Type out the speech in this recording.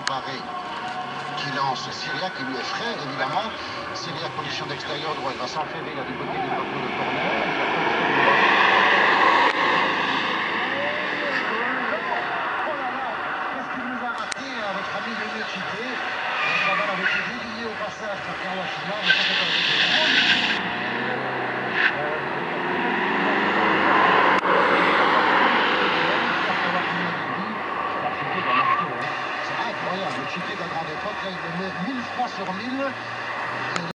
Barré qui lance Syriac, qui lui est frère évidemment. Syriac, position d'extérieur droit, il va s'enferrer là du côté du parcours de corner. Qu'est-ce qu'il nous a raté à votre ami Lionel Chiquet? La balle avait été déviée au passage par Kawashima, mais ça fait pas incroyable, le Chiquet de la grande époque, là, il le met 1000 fois sur 1000.